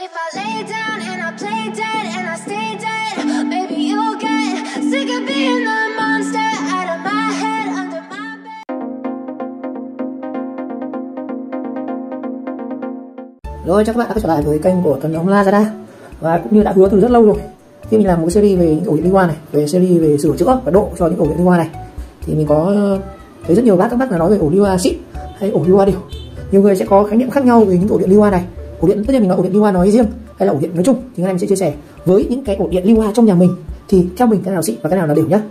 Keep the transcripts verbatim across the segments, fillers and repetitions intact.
if I lay down and I play dead and I stay dead, maybe you'll get sick of being the monster out of my head, under my bed. Rồi, chào các bạn đã quay trở lại với kênh của Tuấn Ông Lazada. Và cũng như đã hứa từ rất lâu rồi, khi mình làm một cái series về những ổ điện đi qua này, về series về sửa chữa và độ cho những ổ điện đi qua này, thì mình có thấy rất nhiều bác các bác là nói về ổ đi qua xịn hay ổ đi qua đều. Nhiều người sẽ có khái niệm khác nhau về những ổ điện đi qua này. Ổ điện, tất nhiên mình nói ổ điện đi qua nói riêng hay là ổ điện nói chung, thì hôm nay mình sẽ chia sẻ với những cái ổ điện đi qua trong nhà mình thì theo mình cái nào xịn và cái nào là đều nhá.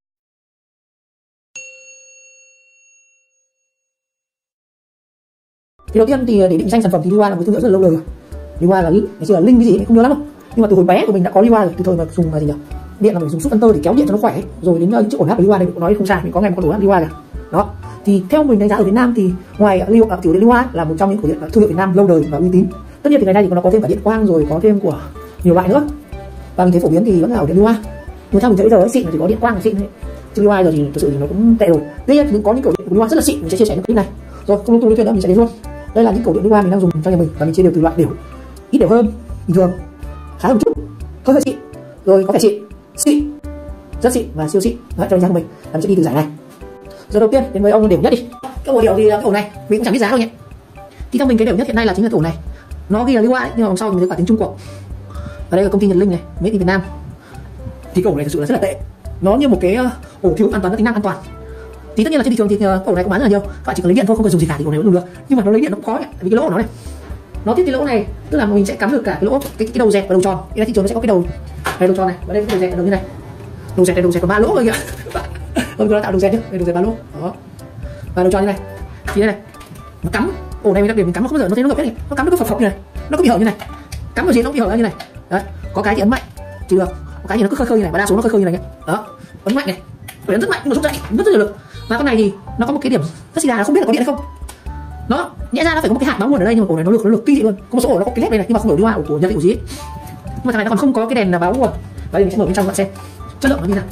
Thì đầu tiên thì để định danh sản phẩm thì Liwa là một thương hiệu rất là lâu đời rồi. Liwa là ngày xưa là Linh cái gì ấy, không nhớ lắm đâu. Nhưng mà từ hồi bé của mình đã có Liwa rồi, từ thời mà dùng là gì nhỉ? Điện là mình dùng xúc phân tơ để kéo điện cho nó khỏe ấy. Rồi đến uh, chiếc ổn áp của Liwa này cũng nói không sai, mình có ngày một con ổn áp Liwa cả. Đó. Thì theo mình đánh giá ở Việt Nam thì ngoài Liwa, tiểu điện Liwa là một trong những cổ điện thương hiệu Việt Nam lâu đời và uy tín. Tất nhiên thì ngày nay thì nó có thêm cả điện quang rồi có thêm của nhiều loại nữa. Và mình thấy phổ biến thì vẫn là ổ điện Liwa. Nhưng theo mình thấy bây giờ xịn thì có điện quang là xịn thôi. Chứ Liwa giờ thì thực sự thì nó cũng tệ rồi. Tuy nhiên thì có những cổ điện Liwa rất là xịn, mình sẽ chia sẻ trong clip này. Rồi không lung tung nữa mình sẽ đến luôn. Đây là những cổ điện Liwa mình đang dùng cho nhà mình và mình chia đều từ loại đều, ít đều hơn bình thường, khá một chút, hơi hơi xịn, rồi có vẻ xịn, xịn, rất xịn và siêu xịn. Đấy, cho nhà của mình và mình sẽ đi từ giải này. Giờ đầu tiên đến với ông đều nhất đi. Cái ổ đều thì cái ổ này mình cũng chẳng biết giá đâu nhỉ. Thì theo mình cái đều nhất hiện nay là chính là ổ này. Nó ghi là Liwa nhưng mà đằng sau mình thấy cả tiếng Trung Quốc. Và đây là công ty Nhật Linh này, Made in Việt Nam. Thì cái ổ này thực sự là rất là tệ. Nó như một cái ổ thiếu an toàn, tính năng an toàn. Thì tất nhiên là trên thị trường thì uh, ổ này cũng bán rất là nhiều, các bạn chỉ cần lấy điện thôi, không cần dùng gì cả thì ổ này vẫn dùng được. Nhưng mà nó lấy điện nó cũng khó ấy, vì cái lỗ của nó này, nó tiếp cái lỗ này, tức là mình sẽ cắm được cả cái lỗ, cái, cái đầu dẹt và đầu tròn. Thì thị trường nó sẽ có cái đầu này, đầu tròn này, và đây cái đầu dẹt đầu như này, đầu dẹt này, đầu dẹt có ba lỗ rồi kìa. Tôi nó tạo đầu dẹt nhá, đây đầu dẹt ba lỗ, đó, và đầu tròn như này. Thì đây này, nó cắm ổ này mình đặc điểm mình cắm nó không bao giờ nó thấy nó gập hết này, nó cắm nó cứ phập phập như này, nó cứ bị hở như này, cắm vào gì nó cũng bị hở ra như này. Đấy, có cái thì ấn mạnh thì được, có cái thì nó cứ khơi khơi như này, và đa số nó khơi khơi như này nhá. Đó, ấn mạnh này, ấn rất mạnh nhưng mà rút ra rất rất nhiều lực. Và con này thì nó có một cái điểm rất xì đà là không biết là có điện hay không. Nó nhẽ ra nó phải có một cái hạt báo nguồn ở đây nhưng mà ổ này nó lực nó lực kinh dị luôn. Có một số ổ nó có cái led này, này nhưng mà không đổi đi qua ổ của Nhật Linh ổ gì ấy. Nhưng mà thằng này nó còn không có cái đèn là báo nguồn. Và mình sẽ mở bên trong bạn xem chất lượng nó như nào.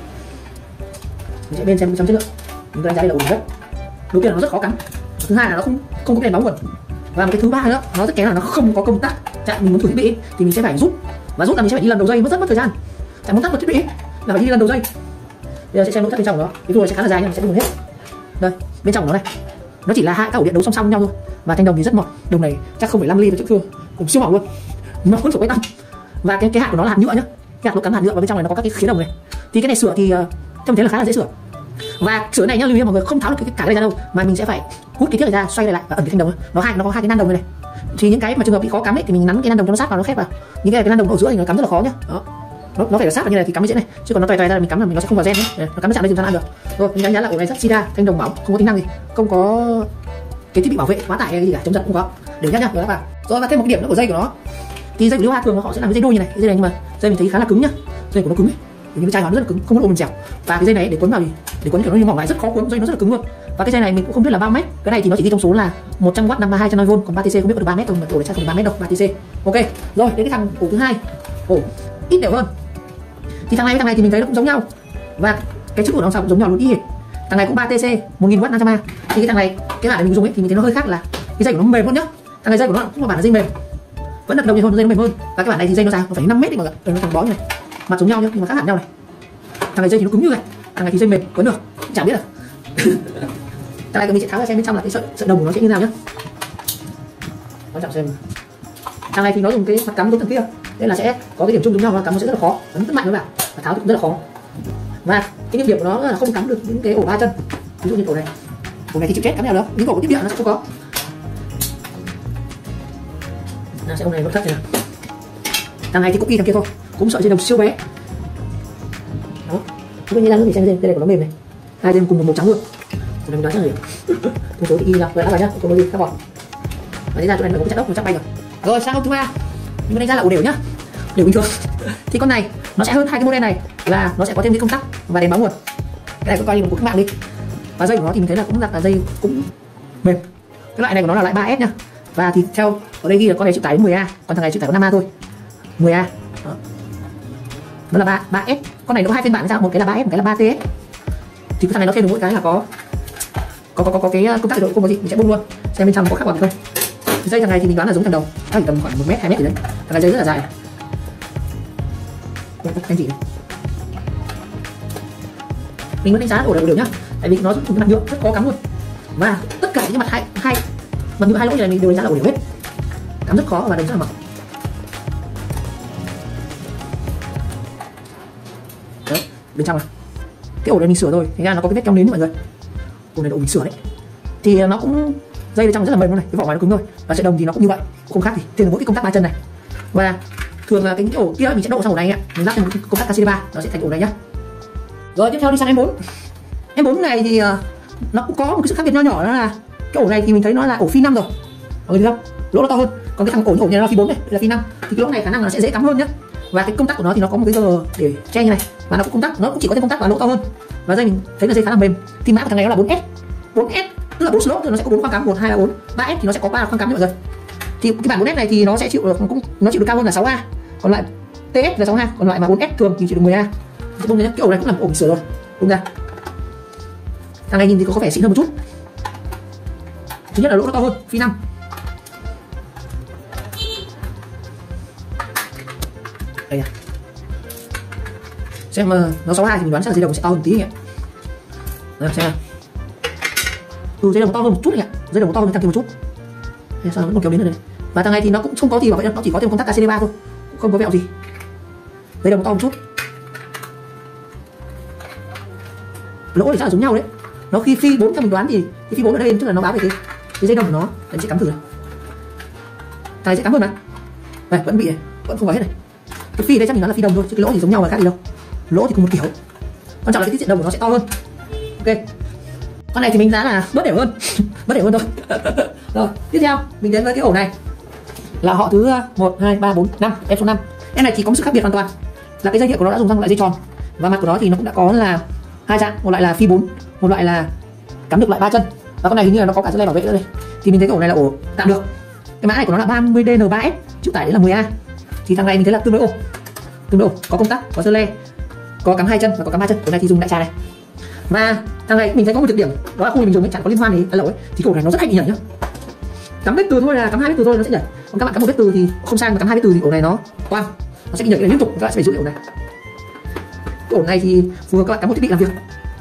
Mình sẽ bên xem bên trong chất lượng. Mình đánh giá đây là ổ nhất. Đầu tiên là nó rất khó cắm. Thứ hai là nó không không có cái đèn báo nguồn. Và một cái thứ ba nữa, nó rất kém là nó không có công tắc. Chẳng mình muốn thử thiết bị thì mình sẽ phải rút. Và rút là mình sẽ phải đi lần đầu dây, mất rất mất thời gian. Chẳng muốn tắt một thiết bị là phải đi lần đầu dây. Bây giờ sẽ xem nội thất bên trong của nó. Cái tua này sẽ khá là dài nhưng mà sẽ dùng hết. Đây, bên trong của nó này. Nó chỉ là hai các ổ điện đấu song song nhau thôi. Và thanh đồng thì rất mỏng. Đồng này chắc không phải năm ly với chữ thưa, cũng siêu mỏng luôn. Nó vẫn phải quay tăng. Và cái cái hạt của nó là hạt nhựa nhá. Cái hạt nó cắm hạt nhựa và bên trong này nó có các cái khía đồng này. Thì cái này sửa thì uh, trông thấy là khá là dễ sửa. Và sửa này nhá, lưu ý mọi người không tháo được cái cả cái này ra đâu, mà mình sẽ phải hút cái thiết này ra, xoay này lại và ẩn cái thanh đồng. Nó hai nó có hai cái nan đồng này này. Thì những cái mà trường hợp bị khó cắm ấy thì mình nắn cái nan đồng cho nó sát vào nó khép vào. Những cái cái nan đồng ở giữa thì nó cắm rất là khó nhá. Đó. Nó, nó phải là sát vào như này thì cắm cái dễ này, chứ còn nó toè toè ra là mình cắm là mình nó sẽ không vào gen nhé. Nó cắm nó chạm đây chúng ta ăn được. Rồi mình đánh giá là ổ này rất sida, thanh đồng mỏng, không có tính năng gì, không có cái thiết bị bảo vệ quá tải hay gì cả, chống giật không có, để nhá nhá các bạn. Rồi và thêm một cái điểm nữa của dây của nó, thì dây của Liwa thường họ sẽ làm cái dây đôi như này, cái dây này nhưng mà dây mình thấy khá là cứng nhá, dây của nó cứng ấy, vì cái chai nó rất là cứng, không có độ bền dẻo. Và cái dây này để quấn vào thì để quấn kiểu nó như mỏng lại rất khó quấn, dây nó rất là cứng luôn. Và cái dây này mình cũng không biết là bao mét, cái này thì nó chỉ ghi trong số là một trăm oát năm mươi hai trăm năm mươi vôn, còn ba tê xê không biết có được ba mét không, mà ổ này chắc không được ba mét đâu, ba tê xê. Ok, rồi đến cái thằng ổ thứ hai, ổ ít đều hơn. Thì thằng này với thằng này thì mình thấy nó cũng giống nhau và cái chữ của nó sao cũng giống nhau luôn y hệt. Thằng này cũng ba tê xê một nghìn oát năm trăm a. Thì cái thằng này cái bản này mình dùng ấy thì mình thấy nó hơi khác là cái dây của nó mềm hơn nhá. Thằng này dây của nó cũng là bản là dây mềm, vẫn là đồng hơn, dây nó mềm hơn. Và cái bản này thì dây nó dài nó phải năm mét đi mọi người. Đây nó thằng bó như này, mặt giống nhau nhá nhưng mà khác hẳn nhau này. Thằng này dây thì nó cứng như này, thằng này thì dây mềm quấn được, chẳng biết à. Thằng này mình sẽ tháo ra xem bên trong là cái sợi sợi đồng của nó sẽ như nào nhá. Quan trọng xem. Thằng này thì nó dùng cái mặt cắm giống thằng kia, nên là sẽ có cái điểm chung giống nhau, nó cắm nó sẽ rất là khó, ấn rất mạnh các bạn, và tháo thì cũng rất là khó. Và cái nhược điểm của nó là không cắm được những cái ổ ba chân, ví dụ như ổ này, ổ này thì chịu chết cắm nào đó, những ổ tiếp điện nó sẽ không có. Nó sẽ ổ này nội thất này. Thằng này thì cũng y thằng kia thôi, cũng sợi dây đồng siêu bé. Đó, chúng mình ra nữa thì xem dây này của nó mềm này, hai dây cùng một màu trắng luôn. Rồi mình đoán chắc là gì? Thông số thì y ra, vậy đã vào nhá, không có gì các bạn. Và thế ra chỗ này nó có cái chặt ốc một trăm bay rồi. Rồi sang ông thứ ba, mình đánh giá là ổ đều nhá, đều bình thường. Thì con này nó sẽ hơn hai cái model này là nó sẽ có thêm cái công tắc và đèn báo nguồn. Cái này cũng coi như một cuộc cách mạng đi. Và dây của nó thì mình thấy là cũng đặt là dây cũng mềm. Cái loại này của nó là loại ba ét nhá. Và thì theo ở đây ghi là con này chịu tải đến mười a, còn thằng này chịu tải có năm a thôi. mười a. Đó. Nó là ba ba ét. Con này nó có hai phiên bản sao? Một cái là ba ét, một cái là ba tê ét. Thì cái thằng này nó thêm được mỗi cái là có có có có, có cái công tắc thì không có gì, mình sẽ bung luôn. Xem bên trong có khác biệt không. Dây thằng này thì mình đoán là giống thằng đầu, nó chỉ tầm khoảng một mét hai mét gì đấy. Thằng này dây rất là dài. Anh chị này. Mình vẫn đánh giá ổ này ổ đều nhá, tại vì nó dùng cái mặt nhựa rất có cắm luôn, và tất cả những mặt hai hai mặt nhựa hai lỗ này mình đều đánh giá là ổ đều hết, cắm rất khó và đánh rất là mỏng. Đấy, bên trong này cái ổ này mình sửa rồi, thành ra nó có cái vết keo nến mọi người. Ổ này là ổ mình sửa đấy, thì nó cũng dây bên trong rất là mềm luôn này, cái vỏ ngoài nó cứng thôi, và sợi đồng thì nó cũng như vậy, không khác gì, thêm là mỗi cái công tắc ba chân này. Và thường là cái ổ kia mình sẽ độ sang ổ này ạ, mình lắp thêm một cái công tắc ca xê ba, nó sẽ thành ổ này nhá. Rồi tiếp theo đi sang em bốn. Em bốn này thì uh, nó cũng có một cái sự khác biệt nho nhỏ, đó là cái ổ này thì mình thấy nó là ổ phi năm rồi, mọi người thấy không? Lỗ nó to hơn, còn cái thằng ổ ổ này là phi bốn này, là phi năm, thì cái lỗ này khả năng là sẽ dễ cắm hơn nhá. Và cái công tắc của nó thì nó có một cái giờ để che như này, và nó cũng công tắc, nó cũng chỉ có thêm công tắc và lỗ to hơn. Và dây mình thấy là dây khá là mềm. Thì mã của thằng này nó là bốn S, bốn S tức là bốn slot, thì nó sẽ có bốn khoang cắm, một, hai, ba, bốn. ba S thì nó sẽ có ba khoang cắm mọi người. Thì cái bản bốn S này thì nó sẽ chịu được, cũng nó chịu được cao hơn là sáu A, còn lại tê ét là sáu A, còn lại mà bốn S thường thì chịu được mười A. Thì bung này, cái ổ này cũng là một ổ sửa rồi, bung ra. Thằng này nhìn thì có, có vẻ xịn hơn một chút. Thứ nhất là lỗ nó to hơn, phi năm. Đây này. Xem uh, nó sáu A thì mình đoán chắc là dây đồng sẽ to hơn một tí nhỉ. Đây xem nào. Ừ, dây đồng to hơn một chút nhỉ. Dây đồng to hơn thằng kia một chút. Đây, sao nó vẫn còn kéo đến rồi này. Và thằng này thì nó cũng không có gì bảo vệ đâu, nó chỉ có thêm công tắc ca xê ba thôi, không có vẹo gì. Dây đồng to một chút. Lỗ thì chắc là giống nhau đấy. Nó khi phi bốn theo mình đoán thì cái phi bốn ở đây tức là nó báo về cái, cái dây đồng của nó. Mình sẽ cắm thử này. Thằng này sẽ cắm hơn mà. Này vẫn bị này, vẫn không vào hết này. Cái phi đây chắc mình nói là phi đồng thôi, chứ cái lỗ thì giống nhau mà khác gì đâu. Lỗ thì cùng một kiểu. Quan trọng là cái tiết diện đồng của nó sẽ to hơn. Ok. Con này thì mình giá là bớt đều hơn, bớt đều hơn thôi. Rồi tiếp theo mình đến với cái ổ này là họ thứ một, hai, ba, bốn, năm, em số năm. Em này thì có một sự khác biệt hoàn toàn là cái dây điện của nó đã dùng sang loại dây tròn, và mặt của nó thì nó cũng đã có là hai dạng, một loại là phi bốn, một loại là cắm được lại ba chân. Và con này hình như là nó có cả dây le bảo vệ nữa đây. Thì mình thấy cái ổ này là ổ tạm được. Cái mã này của nó là ba mươi D N ba S, chịu tải đấy là mười A. Thì thằng này mình thấy là tương đối ổn, tương đối ổn, có công tắc, có dây le, có cắm hai chân và có cắm ba chân. Cái này thì dùng đại trà này. Và thằng này mình thấy có một đặc điểm, đó là khu mình dùng ấy chẳng có liên hoan gì lỗi ấy, thì cổ này nó rất hay bị nhảy nhá. Cắm vết từ thôi là cắm hai vết từ thôi nó sẽ nhảy, còn các bạn cắm một vết từ thì không sang, mà cắm hai vết từ thì ổ này nó toang, nó sẽ bị nhảy liên tục. Các bạn sẽ phải giữ ổ này. Cái ổ này thì phù hợp các bạn cắm một thiết bị làm việc.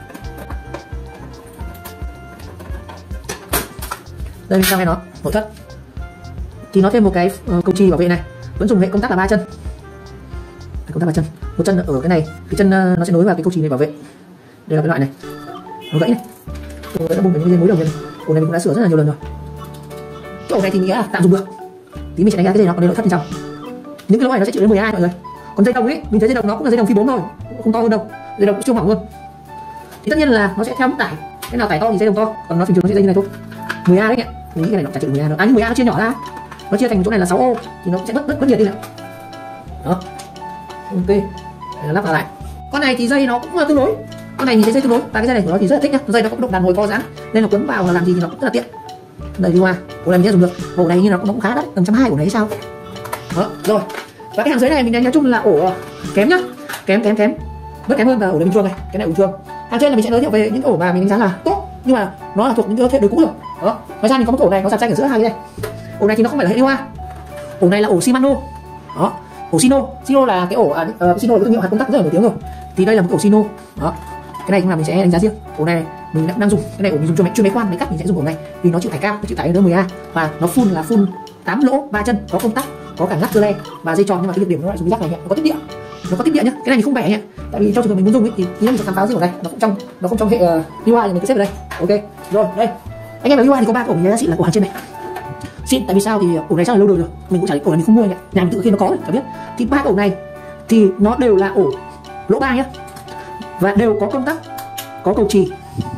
Đây mình sang này nó nội thất thì nó thêm một cái uh, cầu chì bảo vệ này, vẫn dùng hệ công tắc là ba chân, công tắc ba chân, một chân ở cái này, cái chân uh, nó sẽ nối vào cái cầu chì này bảo vệ. Đây là cái loại này, nó gãy này, ổ đã bung cái dây mối đồng này. Ổ này mình cũng đã sửa rất là nhiều lần rồi. Cái ổ này thì nghĩa là tạm dùng được. Tí mình sẽ đánh giá cái dây nó còn đây nội thất bên trong. Những cái lỗ này nó sẽ chịu đến mười hai mọi người. Còn dây đồng ấy, mình thấy dây đồng nó cũng là dây đồng phi bốn thôi, không to hơn đâu. Dây đồng cũng siêu mỏng luôn. Thì tất nhiên là nó sẽ theo mức tải, cái nào tải to thì dây đồng to, còn nó bình thường nó sẽ dây như này thôi. mười A đấy nhỉ. Mình nghĩ cái này nó chả chịu mười A đâu. À nhưng mười A nó chia nhỏ ra. Nó chia thành chỗ này là sáu ô thì nó sẽ bớt bớt bớt nhiệt đi nào. Đó. Ok. Lắp vào lại. Con này thì dây nó cũng là tương đối. Con này nhìn thấy dây tương đối, và cái dây này của nó thì rất là thích nhá. Dây nó có động đàn hồi co giãn nên là quấn vào là làm gì thì nó cũng rất là tiện. Đây đi qua. Ổ này mình sẽ dùng được. Ổ này như nó cũng khá đắt, tầm trăm hai ổ này hay sao. Đó, rồi. Và cái hàng dưới này mình đánh nói chung là ổ kém nhá. Kém kém kém. Bớt kém hơn là ổ này bình thường này. Cái này ổ bình thường. Hàng trên là mình sẽ giới thiệu về những ổ mà mình đánh giá là tốt, nhưng mà nó là thuộc những cái thế đời cũ rồi. Đó. Ngoài ra mình có một ổ này nó dàn xanh ở giữa hai cái này. Ổ này thì nó không phải là hệ Liwa. Ổ này là ổ Shimano. Đó. Ổ Sino. Sino là cái ổ à, uh, Sino là cái thương hiệu hạt công tắc rất là nổi tiếng rồi. Thì đây là một ổ Sino. Đó. Cái này cũng là mình sẽ đánh giá riêng. Ổ này mình đang, đang dùng, cái này ổ mình dùng cho máy chuyên máy khoan, máy cắt mình sẽ dùng ổ này vì nó chịu tải cao, nó chịu tải đến mười A và nó full là full tám lỗ ba chân, có công tắc, có cả ngắt dơ le và dây tròn, nhưng mà cái nhược điểm nó lại dùng rắc này nhé, nó có tiếp địa, nó có tiếp địa nhá. Cái này mình không bẻ nhé, tại vì trong trường hợp mình muốn dùng ấy, thì mình sẽ khám phá riêng ở đây, nó cũng trong nó không trong hệ uh, Liwa thì mình cứ xếp vào đây. Ok rồi, đây anh em ở Liwa thì có ba ổ mình giá xịn là ổ hàng trên này xịn, tại vì sao thì ổ này chắc là lâu đời rồi, mình cũng chả ổ này mình không mua nhỉ, nhà mình tự khi nó có rồi chả biết. Thì ba ổ này thì nó đều là ổ lỗ ba nhá, và đều có công tắc, có cầu chì.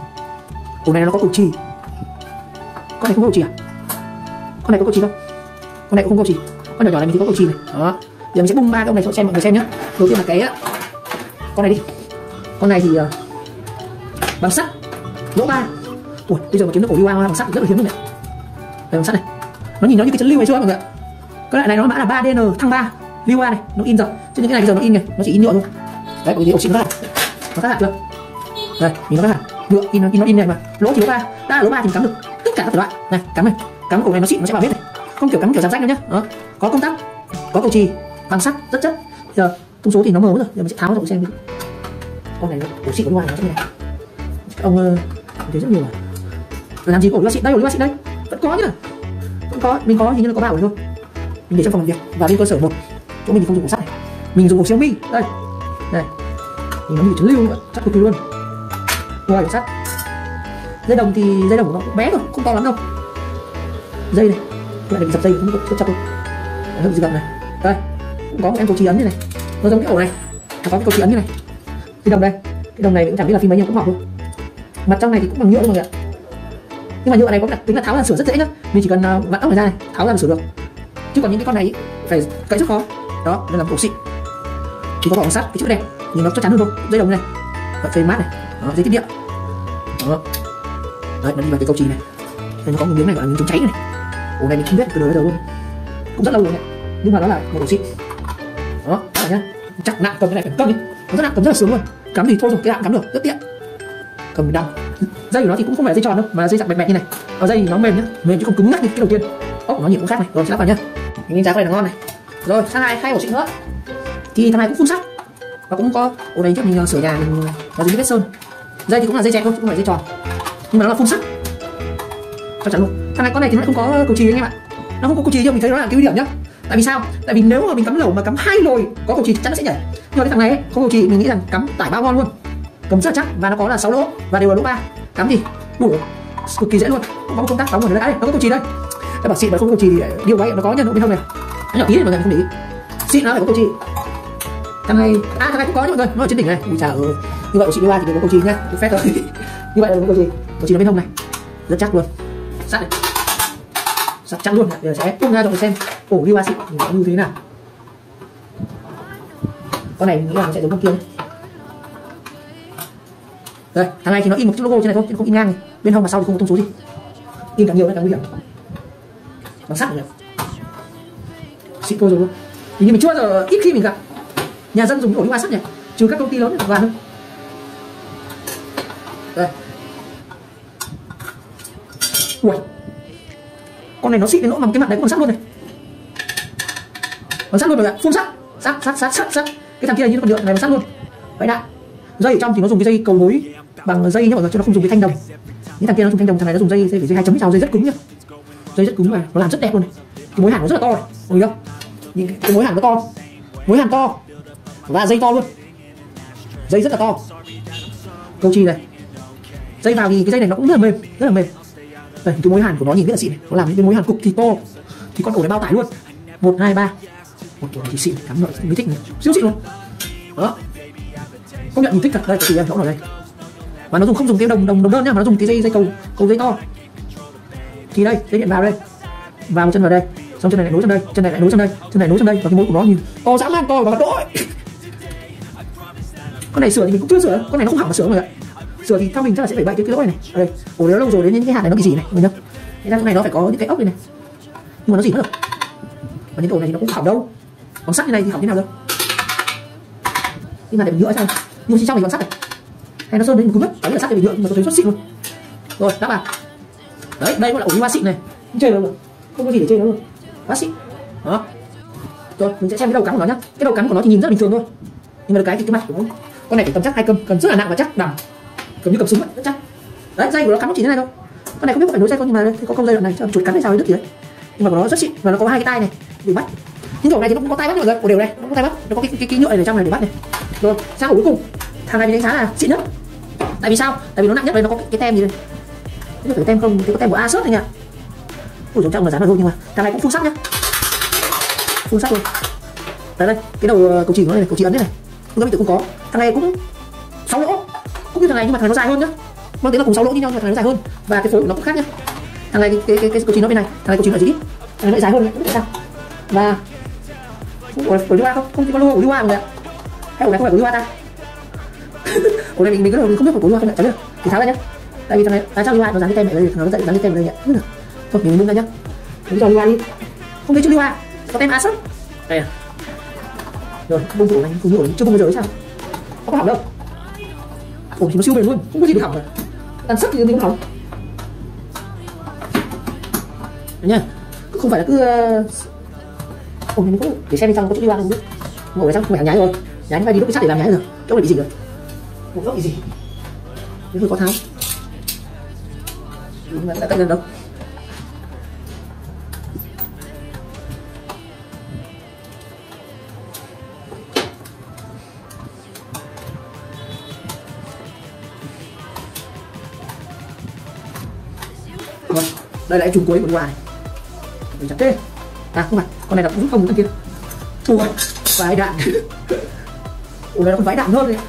Ổ này nó có cầu chì, con này không có cầu chì à? Con này có cầu chì không? Con này cũng không có cầu chì, con nhỏ nhỏ này mình thì có cầu chì này. Đó, giờ mình sẽ bung ba cái ông này cho xem mọi người xem nhé. Đầu tiên là cái con này đi, con này thì uh, bằng sắt, lỗ ba. Ui, bây giờ mà kiếm được ổ Liwa bằng sắt rất là hiếm luôn này. Đây bằng sắt này, nó nhìn nó như cái chân lưu này chưa mọi người? Cái loại này nó mã là ba D N thăng ba Liwa này, nó in rồi, chứ những cái này bây giờ nó in này, nó chỉ in nhựa thôi. Đấy, bởi vì ổ xịn nó hạt, nó khác hạt chưa? Đây, nhìn nó khác hạt, nhựa in nó in nó in này mà. Lỗ thì lỗ ba, đã là lỗ ba thì mình cắm được tất cả các loại này, cắm này, cắm ổ này nó xịn nó sẽ vào hết này. không kiểu cắm kiểu giảm rách đâu nhá. Đó, có công tắc, có cầu chì bằng sắt rất chất. Giờ thông số thì nó mờ rồi, giờ mình sẽ tháo ra xem. Con này nó ổ xịn của ngoài nó thế này. Ông thấy rất nhiều rồi. Làm gì có ổ loa xịn đây, ổ loa xịn đây vẫn có nhá, vẫn có, mình có hình như là có ba ổ thôi. Mình để trong phòng làm việc và bên cơ sở một chỗ mình thì không dùng ổ sắt này, mình dùng ổ Xiaomi đây, này, thì nó như trấn lưu chắc cực kỳ luôn. Ngoài ổ sắt, dây đồng thì dây đồng của nó cũng bé thôi, không to lắm đâu. Dây này, lại để dập dây cũng có chặt luôn, hơi gì gập này, đây, cũng có một em cầu chì ấn như này, nó giống cái ổ này, có cái cầu chì ấn như này. Cái đồng đây, cái đồng này cũng chẳng biết là phim mấy nhưng cũng mỏng luôn. Mặt trong này thì cũng bằng nhựa luôn mọi người ạ. Nhưng mà nhựa này có đặc tính là tháo ra sửa rất dễ nhá, mình chỉ cần vặn ốc này ra này, tháo ra là sửa được. Chứ còn những cái con này phải cậy rất khó. Đó, nên là ổ xịn. Thì có vỏ sắt, cái chữ đẹp, nhìn nó chắc chắn hơn thôi. Dây đồng này, vậy phê mát này, đó, dây tiếp điện. Đó, đấy, nó đi vào cái cầu chì này. Đây nó có một miếng này gọi là miếng chống cháy này. Ổ này mình không biết từ đời đâu luôn, cũng rất lâu rồi này, nhưng mà nó là một ổ xịn. Đó, đó là nhá, chắc nặng, cầm cái này phải cầm đi, nó rất nặng, cầm rất là sướng luôn. Cắm thì thôi rồi, cái nào cắm được, rất tiện. Cầm đăng. Dây của nó thì cũng không phải dây tròn đâu, mà là dây dạng bẹt bẹt như này. Ở dây thì nó mềm nhá, mềm chứ không cứng ngắc như cái đầu tiên. Ốc của nó nhìn cũng khác này, rồi sẽ lắp vào nhá. Mình giá cái này là ngon này. Rồi sang hai hai ổ xịn nữa. Thì thằng này cũng phun sắt và cũng có ổ này trước mình sửa nhà mình nó dính vết sơn. Dây thì cũng là dây chẹt thôi, chứ không phải dây tròn, nhưng mà nó là phun sắt chắc chắn luôn. Thằng này con này thì nó không có cầu chì anh em ạ, nó không có cầu chì nhưng mình thấy nó là cái ưu điểm nhá. Tại vì sao? Tại vì nếu mà mình cắm lẩu mà cắm hai nồi có cầu chì chắc chắn nó sẽ nhảy. Nhưng mà cái thằng này ấy, không cầu chì mình nghĩ rằng cắm tải bao ngon luôn, cầm rất là chắc và nó có là sáu lỗ và đều là lỗ ba, cắm thì đủ cực kỳ dễ luôn. Không có công tắc đóng ở đây, nó có cầu chì đây. Cái bảo xịn mà không có cầu chì điều vậy nó có nhân ở bên hông này, nó nhỏ tí mà người không để ý. Xịn nó phải có cầu chì. Thằng này à thằng này cũng có chứ mọi người, nó ở trên đỉnh này. Ui trời ơi, như vậy ổ xịn đi qua thì đều có cầu chì nhá, được phép rồi. Như vậy là có cầu chì, cầu chì ở bên hông này rất chắc luôn, sắt này, sắt chắc luôn. Giờ sẽ tung ra cho mình xem ổ đi qua xịn nó như thế nào. Con này mình nghĩ là nó sẽ giống con kia. Đây, thằng này thì nó in một chữ logo trên này thôi, chứ không in ngang này. Bên hông và sau thì không có thông số gì. In càng nhiều càng nguy hiểm. Bằng sắt rồi. Xịn thôi rồi luôn. Thì như mình chưa giờ ít khi mình gặp nhà dân dùng ổ đi qua sắt nhỉ, trừ các công ty lớn vàng thôi. Đây. Ui. Con này nó xịn đến nỗi mà cái mặt đấy cũng bằng sắt luôn này. Bằng sắt luôn rồi ạ, phun sắt. Sắt sắt sắt sắt sắt. Cái thằng kia như con nhựa này bằng sắt luôn. Vậy đã. Dây ở trong thì nó dùng cái dây cầu nối bằng dây nhá mọi người, chứ nó không dùng cái thanh đồng. Những thằng kia nó dùng thanh đồng, thằng này nó dùng dây dây phải dây hai chấm sao, dây rất cứng nhá. Dây rất cứng mà nó làm rất đẹp luôn này. Cái mối hàn nó rất là to này, mọi người không? Nhìn cái mối hàn nó to. Mối hàn to và dây to luôn. Dây rất là to. Cầu chì này. Dây vào thì cái dây này nó cũng rất là mềm, rất là mềm. Đây, cái mối hàn của nó nhìn rất là xịn này. Nó làm những cái mối hàn cực kỳ to. Thì con ổ này bao tải luôn. một hai ba. Một ổ thì xịn, cắm nội mới thích này. Siêu xịn luôn. Đó. Công nhận mình thích thật. Đây, cái chỗ ở đây. Và nó dùng không dùng cái đồng đồng đồng đơn nhá, mà nó dùng cái dây dây cầu cầu dây to. Thì đây, dây điện vào đây. Vào một chân vào đây, xong chân này lại nối sang đây, chân này lại nối sang đây, chân này nối sang đây, và cái mối của nó nhìn to dã man, to và mặt đỗi. Con này sửa thì mình cũng chưa sửa, con này nó không hỏng mà sửa rồi ạ. Sửa thì theo mình chắc là sẽ phải bậy cái cái lỗi này này. Ở đây, ổ đấy lâu rồi đến những cái hạt này nó bị gì này, mình nhá. Cái này nó phải có những cái ốc này này. Nhưng mà nó gì nữa được. Và những ổ này thì nó cũng hỏng đâu. Bằng sắt như này thì hỏng thế nào đâu. Nhưng mà để mình nhựa sao? Nhưng mà trong này bằng sắt này. Hay nó sơn lên cứng lắm, cái là sắt để nhựa nhưng mà tôi thấy rất xịn luôn. Rồi, đáp à. Đấy, đây gọi là ổ đi qua xịn này. Không chơi đâu rồi. Không có gì để chơi nữa luôn. Quá xịn. Đó. Rồi, mình sẽ xem cái đầu cắm của nó nhá. Cái đầu cắm của nó thì nhìn rất bình thường thôi. Nhưng mà được cái thì cái mặt của nó, con này phải cầm chắc hai cầm, cầm rất là nặng và chắc đầm. Cầm như cầm súng vậy, rất chắc. Đấy, dây của nó cắm chỉ thế này thôi. Con này không biết có phải nối dây không, nhưng mà đây có công dây đoạn này, cho chuột cắn hay sao đấy đứt gì đấy. Nhưng mà của nó rất xịn và nó có hai cái tay này để bắt. Nhưng ổ này thì nó cũng có tay bắt mọi người, ổ đều này, nó có tay bắt, nó có cái cái, cái nhựa này ở trong này để bắt này. Rồi, sang ổ cuối cùng. Thằng này mình đánh giá là xịn nhất. Tại vì sao? Tại vì nó nặng nhất, đây nó có cái, cái tem gì đây. Cái phải tem không, cái có tem của Asus này nhỉ. Ủa trong là dán vào thôi, nhưng mà thằng này cũng phun sắt nhá. Phun sắt luôn. Đấy đây, cái đầu cầu chì của nó này, cầu chì ấn thế này. Không biết tự cũng có. Thằng này cũng sáu lỗ. Cũng như thằng này nhưng mà thằng này nó dài hơn nhá. Mang tiếng là cùng sáu lỗ như nhau nhưng mà thằng này nó dài hơn và cái phối của nó cũng khác nhá. Thằng này cái cái cái cầu chì nó bên này, thằng này cầu chì nó gì ít. Thằng này lại dài hơn, không biết sao. Và ủa của Liwa không? Không có logo của Liwa mọi người ạ. Hay ổ này không phải của Liwa ta? Ổ này mình mình cứ không biết của Liwa không ạ, chả biết. Thì tháo ra nhá. Tại vì thằng này à, sao Liwa nó dán cái tem này đây, nó dán cái tem này nhỉ. Thôi mình bung ra nhá. Mình cho Liwa đi. Không thấy chữ Liwa, có tem Asus. Đây à. Rồi, bung ổ này cùng ổ chưa bung bao giờ sao? Không có hỏng đâu. Ổ thì nó siêu bền luôn, không có gì bị hỏng cả. Tàn sắt thì mình không hỏng. Đấy nhá. không phải là cứ ồ mình cũng để xem bên trong có chỗ Liwa không biết. Ngồi ở trong không phải nhái rồi, nhái phải đi đúc cái sắt để làm nhái rồi. Chỗ này bị gì rồi? Một góc bị gì? Nếu có tháo. Nhưng mà đã cắt lên đâu. Vâng, đây là cái chùm cuối của Liwa này. Mình chặt thế. À không phải, con này là cũng rút không con kia. Ủa, vải đạn. Ủa này nó còn vải đạn hơn này.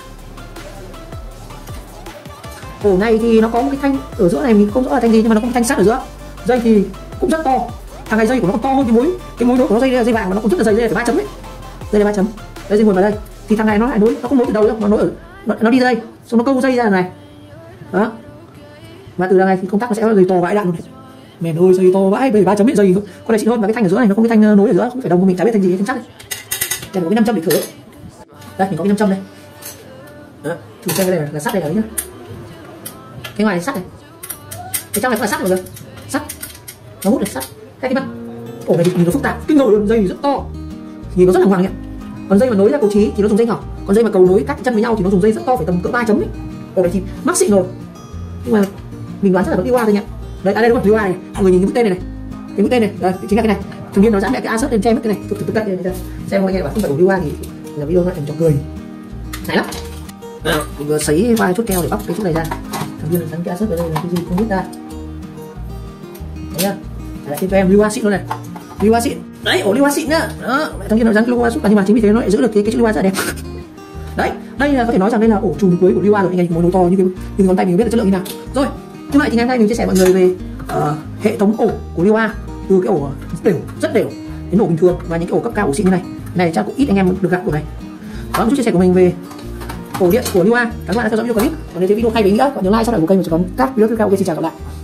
Ổ này thì nó có một cái thanh ở giữa này, mình không rõ là thanh gì nhưng mà nó có một thanh sắt ở giữa. Dây thì cũng rất to. Thằng này dây của nó còn to hơn cái mối. Cái mối của nó dây đây là dây vàng mà nó cũng rất là dày, dây này phải ba chấm ấy. Đây là ba chấm. Đây dây nguồn vào đây. Thì thằng này nó lại nối, nó không nối từ đầu đâu, nó nối ở nó, nó đi dây, xong nó câu dây ra này. Đó. Và từ đằng này thì công tắc nó sẽ dây to vãi đạn luôn. Mẹ ơi dây to vãi, bây giờ ba chấm dây con này xịn hơn, và cái thanh ở giữa này nó không cái thanh nối ở giữa, không phải đồng của mình chả biết thanh gì thanh sắt đấy. Đây có cái năm trăm để thử. Đây mình có cái năm trăm đây. Đó, thử xem cái này là, là sắt đây là đấy nhá. Cái ngoài này sắt này, cái trong này cũng là sắt rồi kìa, sắt, nó hút này sắt. Cái cái mặt, ổ này thì nhìn nó phức tạp, kinh ngồi luôn, dây rất to, nhìn nó rất là hoàng nhỉ. Còn dây mà nối ra cầu trí thì nó dùng dây nhỏ, còn dây mà cầu nối cắt chân với nhau thì nó dùng dây rất to, phải tầm cỡ ba chấm ấy. Ổ này thì mắc xịn rồi, nhưng mà mình đoán chắc là vẫn Liwa thôi nhỉ. Đấy, à đây đúng không, Liwa này, mọi người nhìn cái mũi tên này này, cái mũi tên này, đây, chính là cái này. Thường nhiên nó dán lại cái asset lên che mất cái này, thực thực đây này, xem mọi người bảo không phải của Liwa thì là video nó thành trò cười, này lắm. Mình vừa sấy vai chút keo để bóc cái chút này ra. Thường nhiên là dán cái asset ở đây là cái gì không biết ra. Thấy nhá, lại thêm cho em Liwa xịn luôn này, Liwa xịn. Đấy, ổ Liwa xịn nhá. Đó, thường nhiên nó dán cái Liwa xịn, nhưng mà chính vì thế nó lại giữ được cái cái chữ Liwa rất là đẹp. Đấy, đây là có thể nói rằng đây là ổ chùm cuối của Liwa rồi, anh em muốn nối to như cái như ngón tay mình biết là chất lượng như nào. Rồi, như vậy thì ngày hôm nay mình chia sẻ mọi người về uh, hệ thống ổ của Liwa, từ cái ổ đều rất đều đến ổ bình thường và những cái ổ cấp cao, ổ xịn như này. Này chắc cũng ít anh em được gặp ổ này. Đó là một chút chia sẻ của mình về ổ điện của Liwa. Các bạn đã theo dõi video clip. Còn nếu thấy video hay và ý nghĩa, còn nhớ like, subscribe của kênh và sẽ có các video tiếp theo. Ok, xin chào các bạn.